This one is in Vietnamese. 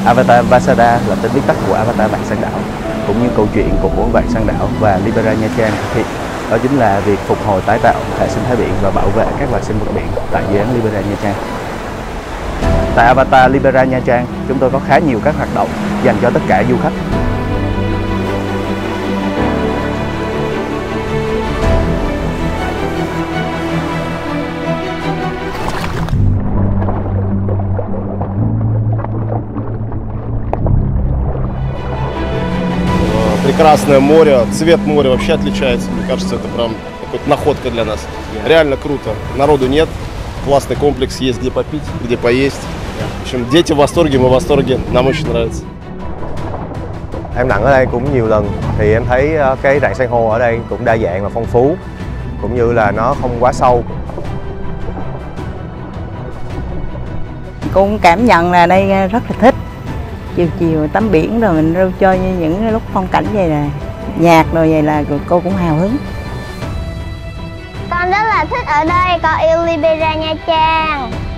Avatar Ambassador là tên viết tắt của Avatar Vạn San Đảo, cũng như câu chuyện của Vạn San Đảo và Libera Nha Trang thực hiện. Đó chính là việc phục hồi tái tạo hệ sinh thái biển và bảo vệ các loài sinh vật biển tại dự án Libera Nha Trang. Tại Avatar Libera Nha Trang, chúng tôi có khá nhiều các hoạt động dành cho tất cả du khách. Прекрасное море, цвет моря вообще отличается. Мне кажется, это прям какая-то находка для нас. Реально круто. Народу нет, классный комплекс, есть где попить, где поесть. В общем, дети в восторге, мы в восторге, нам очень нравится. Em lặn ở đây cũng nhiều lần thì em thấy cái rạn san hô ở đây cũng đa dạng và phong phú, cũng như là nó không quá sâu. Cũng cảm nhận là đây rất là thích. Chiều chiều tắm biển rồi mình rêu chơi như những lúc phong cảnh vậy nè, nhạc rồi vậy là cô cũng hào hứng. Con rất là thích ở đây, con yêu Libera Nha Trang.